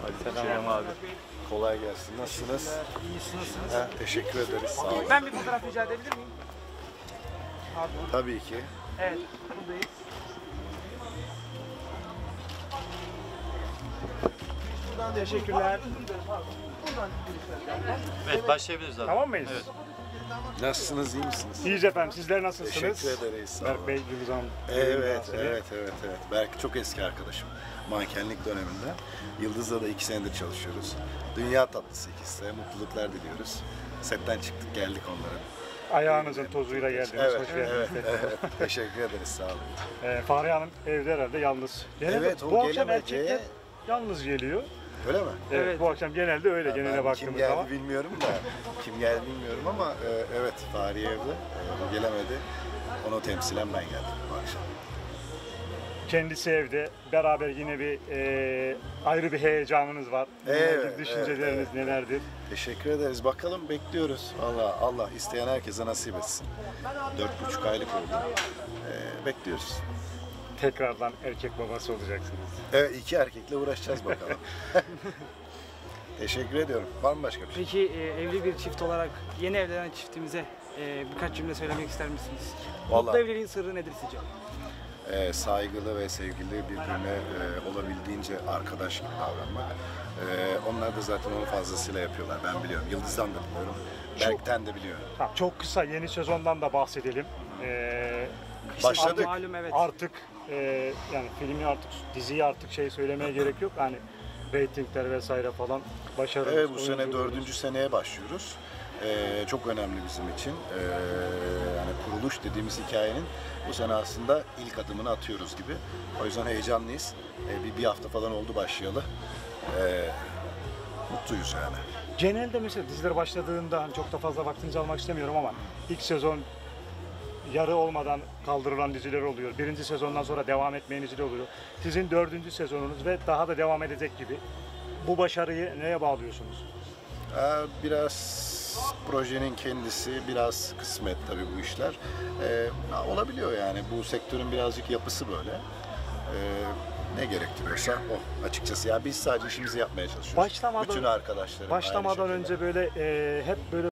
Selam abi. Kolay gelsin. Nasılsınız? İyisiniz. Ha, teşekkür ederiz. Sağ olun. Ben bir fotoğraf rica edebilir miyim? Pardon. Tabii ki. Evet, buradayız. Buradan teşekkürler. Buradan Evet, başlayabiliriz abi. Tamam mıyız? Evet. Nasılsınız? İyi misiniz? İyiyiz efendim. Sizler nasılsınız? Teşekkür ederiz. Sağ olun. Berk Bey, Yıldız Hanım. Evet. Berk çok eski arkadaşım. Mankenlik döneminde. Yıldız'la da 2 senedir çalışıyoruz. Dünya tatlısı ikisi de. Mutluluklar diliyoruz. Setten çıktık, geldik onlara. Ayağınızın tozuyla geldiniz. Evet, Hoş geldiniz. evet. Teşekkür ederiz. Sağ olun. Fahriye Hanım evde herhalde yalnız. Evet, o bu akşam gelemedi. erkekler yalnız geliyor. Öyle mi? Evet. Bu akşam genelde öyle, genele Ben kim baktığımız geldi zaman. bilmiyorum da. Kim geldi bilmiyorum ama evet, Fahriye evde. Gelemedi. Onu temsilen ben geldim bu akşam. Kendisi evde. Beraber yine bir ayrı bir heyecanınız var. Evet, Düşünceleriniz nelerdir? Teşekkür ederiz. Bakalım, bekliyoruz. Allah isteyen herkese nasip etsin. 4,5 aylık oldu. Bekliyoruz. Tekrardan erkek babası olacaksınız. Evet, 2 erkekle uğraşacağız bakalım. Teşekkür ediyorum. Var mı başka bir şey? Peki evli bir çift olarak yeni evlenen çiftimize birkaç cümle söylemek ister misiniz? Vallahi- Mutlu evliliğin sırrı nedir sizce? Saygılı ve sevgili, birbirine olabildiğince arkadaş gibi davranmak. Onlar da zaten onu fazlasıyla yapıyorlar. Ben biliyorum. Yıldız'dan da biliyorum. Berk'ten de biliyorum. Tamam, çok kısa yeni sezondan da bahsedelim. Başladık. Malum evet. Artık yani filmi artık, diziyi artık söylemeye gerek yok. Hani reytingler vesaire falan başarılı. Evet, bu sene oyunculuk. 4. seneye başlıyoruz. Çok önemli bizim için. Yani kuruluş dediğimiz hikayenin bu sene aslında ilk adımını atıyoruz gibi. O yüzden heyecanlıyız. Bir hafta falan oldu başlayalı. Mutluyuz yani. Genelde mesela diziler başladığında hani çok da fazla vaktinizi almak istemiyorum ama ilk sezon yarı olmadan kaldırılan diziler oluyor. Birinci sezondan sonra devam etmeyen diziler oluyor. Sizin 4. sezonunuz ve daha da devam edecek gibi. Bu başarıyı neye bağlıyorsunuz? Biraz projenin kendisi, biraz kısmet tabii bu işler. Olabiliyor yani. Bu sektörün birazcık yapısı böyle. Ne gerektiriyorsa o açıkçası. Ya biz sadece işimizi yapmaya çalışıyoruz. Başlamadan- Bütün arkadaşlarım Başlamadan aynı şekilde. önce böyle hep böyle